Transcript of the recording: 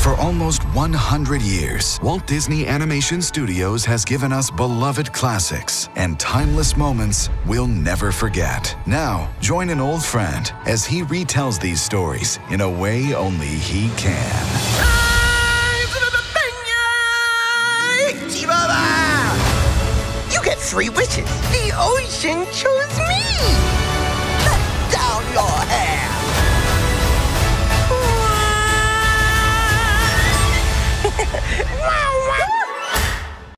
For almost 100 years, Walt Disney Animation Studios has given us beloved classics and timeless moments we'll never forget. Now, join an old friend as he retells these stories in a way only he can. You get 3 wishes. The ocean chose me.